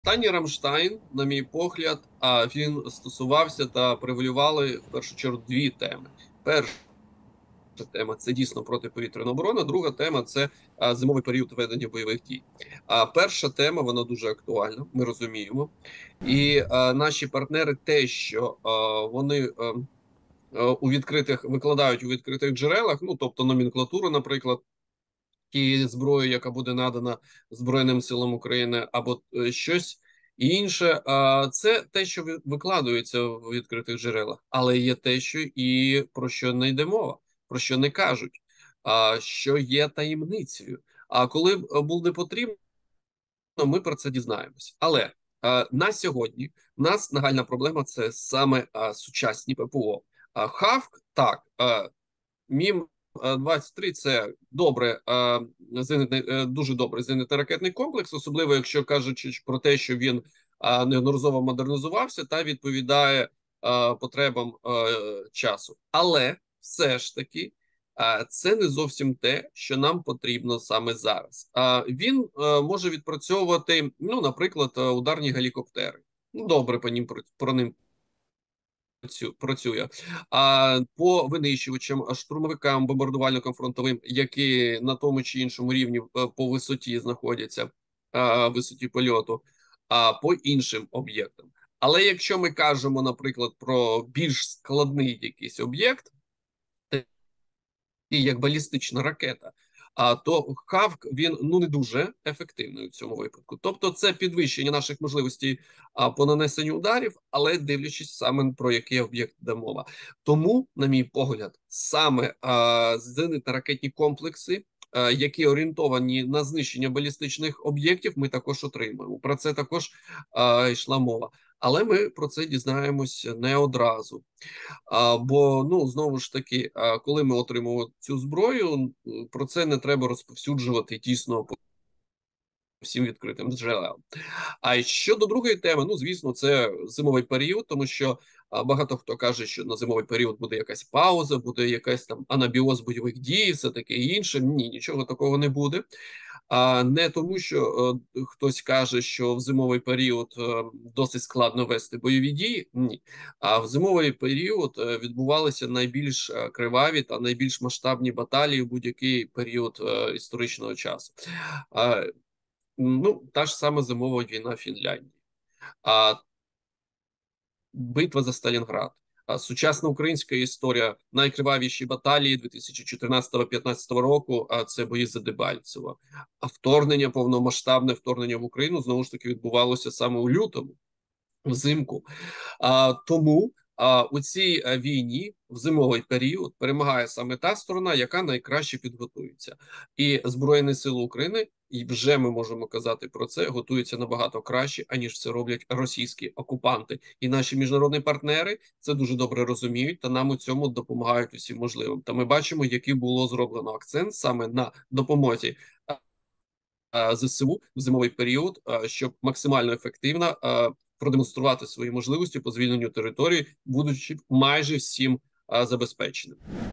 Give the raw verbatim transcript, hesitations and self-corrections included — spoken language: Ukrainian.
Останній Рамштайн, на мій погляд, а він стосувався та привалювали в першу чергу дві теми. Перша тема це дійсно протиповітряна оборона. Друга тема це а, зимовий період ведення бойових дій. А перша тема вона дуже актуальна. Ми розуміємо, і а, наші партнери, те, що а, вони а, а, у відкритих викладають у відкритих джерелах, ну тобто номенклатуру, наприклад. Тієї зброї, яка буде надана Збройним силам України, або е, щось інше. А це те, що викладується в відкритих джерелах, але є те, що і про що не йде мова, про що не кажуть, а що є таємницею. А коли буде потрібно, ми про це дізнаємось. Але а, на сьогодні в нас нагальна проблема це саме а, сучасні ППО. А Хавк так. А, Мім двадцять три це добре, зенитний, дуже добрий зенитно-ракетний комплекс, особливо якщо кажучи про те, що він неодноразово модернізувався та відповідає потребам часу. Але все ж таки це не зовсім те, що нам потрібно саме зараз. Він може відпрацьовувати, ну, наприклад, ударні гелікоптери. Добре по ним про ним працює. А по винищувачам, штурмовикам, бомбардувальникам фронтовим, які на тому чи іншому рівні е, по висоті знаходяться, е, висоті польоту, а по іншим об'єктам. Але якщо ми кажемо, наприклад, про більш складний якийсь об'єкт, і як балістична ракета, а то Хавк він ну не дуже ефективний у цьому випадку. Тобто, це підвищення наших можливостей а, по нанесенню ударів, але дивлячись саме про який об'єкт йде мова. Тому, на мій погляд, саме зенитно-ракетні комплекси, а, які орієнтовані на знищення балістичних об'єктів, ми також отримуємо. Про це також а, йшла мова. Але ми про це дізнаємось не одразу. А, Бо ну знову ж таки, а, коли ми отримуємо цю зброю, про це не треба розповсюджувати тісно по всім відкритим джерелам. А щодо другої теми, ну звісно, це зимовий період, тому що а, багато хто каже, що на зимовий період буде якась пауза, буде якась там анабіоз бойових дій, все таке інше. Ні, нічого такого не буде. А не тому, що е, хтось каже, що в зимовий період е, досить складно вести бойові дії. Ні, а в зимовий період е, відбувалися найбільш е, криваві та найбільш масштабні баталії в будь-який період е, історичного часу. А, ну, та ж сама зимова війна в Фінляндії. А битва за Сталінград. А сучасна українська історія, найкривавіші баталії дві тисячі чотирнадцятого-п'ятнадцятого року, а це бої за Дебальцево. А вторгнення, повномасштабне вторгнення в Україну, знову ж таки відбувалося саме у лютому, взимку. А, тому а, у цій а, війні в зимовий період перемагає саме та сторона, яка найкраще підготується. І Збройні Сили України, і вже ми можемо казати про це, готуються набагато краще, аніж це роблять російські окупанти. І наші міжнародні партнери це дуже добре розуміють та нам у цьому допомагають усім можливим. Та ми бачимо, який було зроблено акцент саме на допомозі ЗСУ в зимовий період, щоб максимально ефективно продемонструвати свої можливості по звільненню території, будучи майже всім забезпеченим.